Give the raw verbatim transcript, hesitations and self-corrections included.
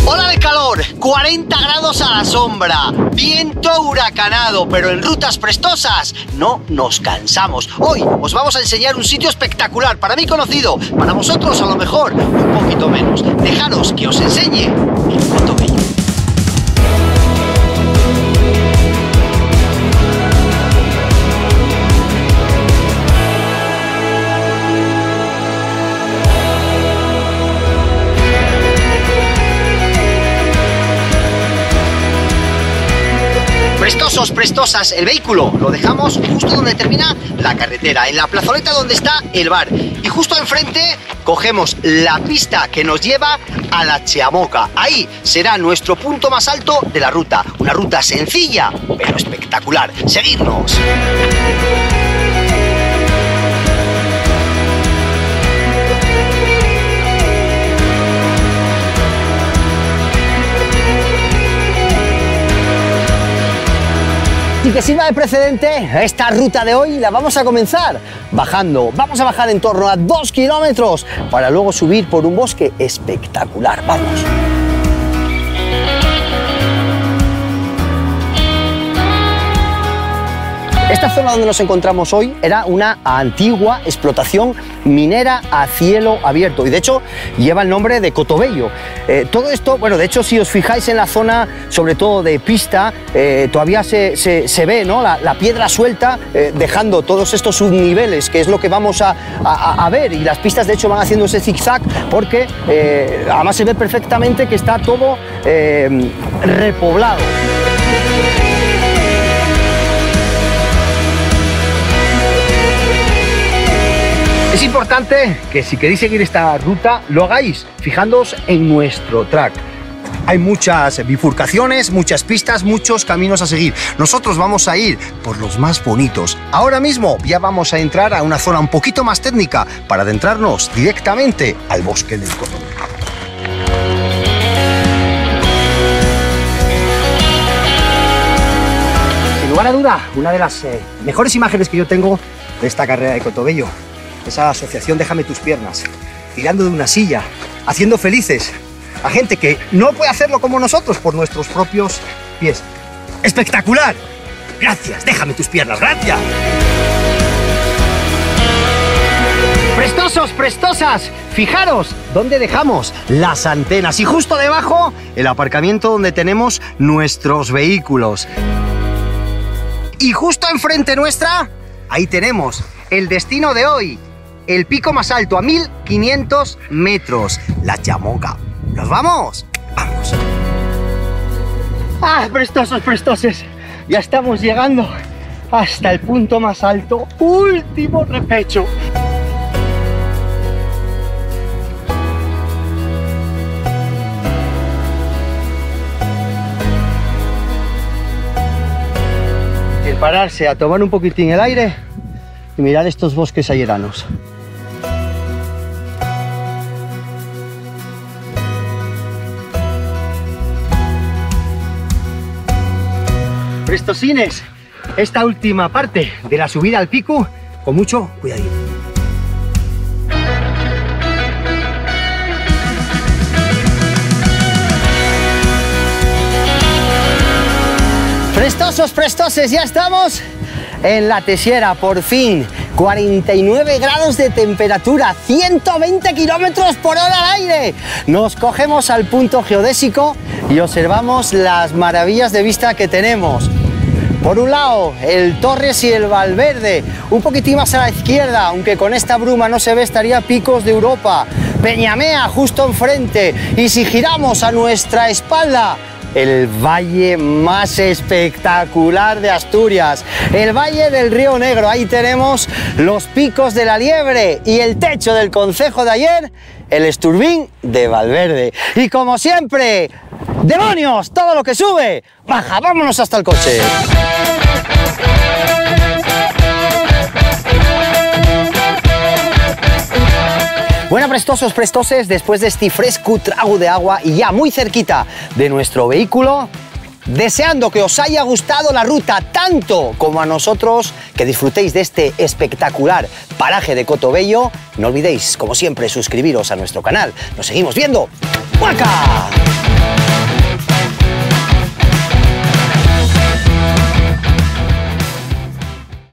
Ola de calor, cuarenta grados a la sombra, viento huracanado, pero en rutas prestosas no nos cansamos. Hoy os vamos a enseñar un sitio espectacular, para mí conocido, para vosotros a lo mejor un poquito menos. Dejaros que os enseñe el Cotobello. Prestosos, prestosas, el vehículo lo dejamos justo donde termina la carretera, en la plazoleta donde está el bar. Y justo enfrente cogemos la pista que nos lleva a la Chamoca. Ahí será nuestro punto más alto de la ruta. Una ruta sencilla, pero espectacular. ¡Seguidnos! Y que sirva de precedente, esta ruta de hoy la vamos a comenzar bajando. Vamos a bajar en torno a dos kilómetros para luego subir por un bosque espectacular. ¡Vamos! Esta zona donde nos encontramos hoy era una antigua explotación minera a cielo abierto y de hecho lleva el nombre de Cotobello. Eh, todo esto, bueno, de hecho si os fijáis en la zona, sobre todo de pista, eh, todavía se, se, se ve, ¿no? la, la piedra suelta, eh, dejando todos estos subniveles, que es lo que vamos a, a, a ver, y las pistas de hecho van haciendo ese zigzag porque eh, además se ve perfectamente que está todo eh, repoblado. Es importante que si queréis seguir esta ruta lo hagáis fijándoos en nuestro track. Hay muchas bifurcaciones, muchas pistas, muchos caminos a seguir. Nosotros vamos a ir por los más bonitos. Ahora mismo ya vamos a entrar a una zona un poquito más técnica para adentrarnos directamente al bosque del Cotobello. Sin lugar a duda, una de las eh, mejores imágenes que yo tengo de esta carrera de Cotobello. Esa asociación Déjame tus piernas, tirando de una silla, haciendo felices a gente que no puede hacerlo como nosotros por nuestros propios pies. ¡Espectacular! Gracias, déjame tus piernas, gracias. Prestosos, prestosas, fijaros dónde dejamos las antenas y justo debajo el aparcamiento donde tenemos nuestros vehículos. Y justo enfrente nuestra, ahí tenemos el destino de hoy. El pico más alto a mil quinientos metros, la Chamoca. ¿Nos vamos? ¡Vamos! ¡Ah, prestosos, prestoses! Ya estamos llegando hasta el punto más alto, último repecho. El pararse a tomar un poquitín el aire y mirar estos bosques ayeranos. Prestosines, esta última parte de la subida al pico, con mucho cuidadito. Prestosos, prestoses, ya estamos en la Tesiera, por fin. cuarenta y nueve grados de temperatura, ciento veinte kilómetros por hora al aire. Nos cogemos al punto geodésico y observamos las maravillas de vista que tenemos. Por un lado, el Torres y el Valverde, un poquitín más a la izquierda, aunque con esta bruma no se ve, estaría Picos de Europa, Peñamea justo enfrente, y si giramos a nuestra espalda, el valle más espectacular de Asturias, el Valle del Río Negro. Ahí tenemos los Picos de la Liebre y el techo del concejo de ayer, el Esturbín de Valverde. Y como siempre, ¡demonios! Todo lo que sube, baja, vámonos hasta el coche. Bueno, prestosos, prestoses, después de este fresco trago de agua y ya muy cerquita de nuestro vehículo, deseando que os haya gustado la ruta tanto como a nosotros, que disfrutéis de este espectacular paraje de Cotobello. No olvidéis, como siempre, suscribiros a nuestro canal. Nos seguimos viendo. ¡Huaca!